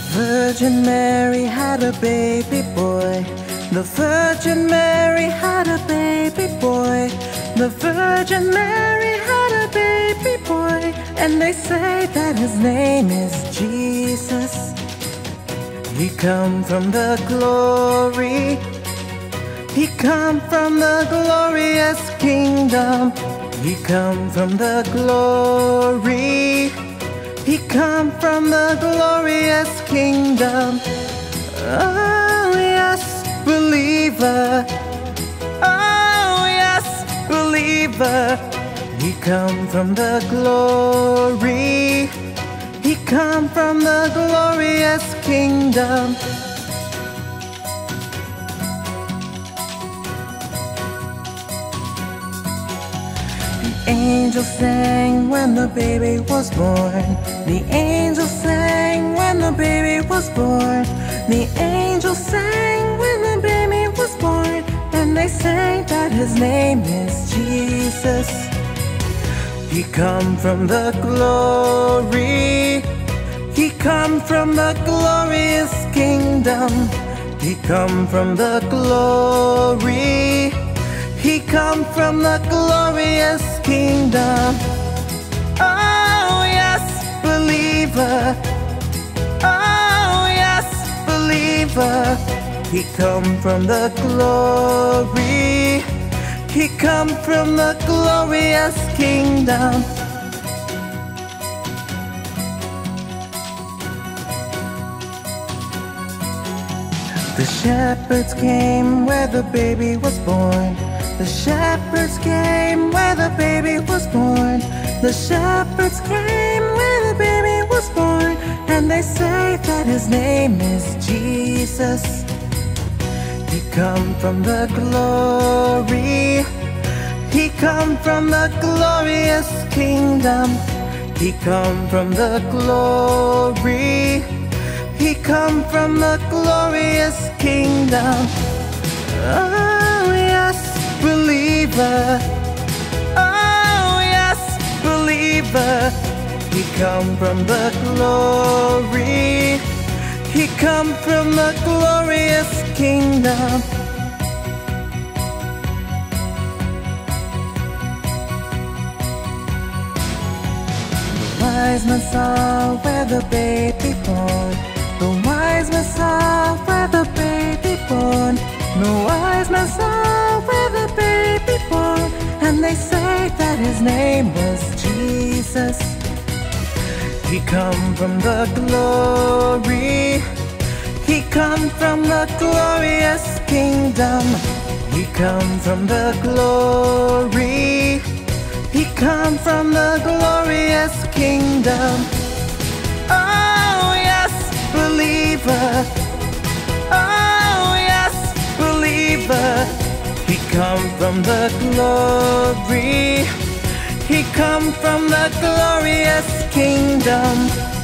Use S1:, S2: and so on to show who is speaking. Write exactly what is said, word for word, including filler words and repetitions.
S1: Virgin Mary had a baby boy. The Virgin Mary had a baby boy. The Virgin Mary had a baby boy. And they say that his name is Jesus. He come from the glory. He come from the glorious kingdom. He come from the glory. He come from the glorious kingdom. Oh yes, believer. Oh yes, believer. He come from the glory. He come from the glorious kingdom. The angels sang when the baby was born. The angels sang when the baby was born. The angels sang when the baby was born. And they sang that his name is Jesus. He come from the glory. He come from the glorious kingdom. He come from the glory. He come from the glorious kingdom. Oh yes, believer. Oh yes, believer. He come from the glory. He come from the glorious kingdom. The shepherds came where the baby was born. The shepherds came where the baby was born. The shepherds came where the baby was born. And they say that his name is Jesus. He come from the glory. He come from the glorious kingdom. He come from the glory. He come from the glorious kingdom. Oh yes, believer. Oh yes, believer. He come from the glory. He come from the glorious kingdom. The wise men saw where the baby born. The wise men saw where the baby born. The wise men saw where the baby born. And they say that his name was Jesus. He come from the glory. He come from the glorious kingdom. He come from the glory. He come from the glorious kingdom. Oh yes, believer. Oh yes, believer. He come from the glory. He come from the glorious kingdom.